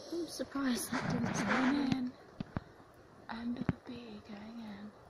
I'm surprised that didn't sign in. End of the bee going in.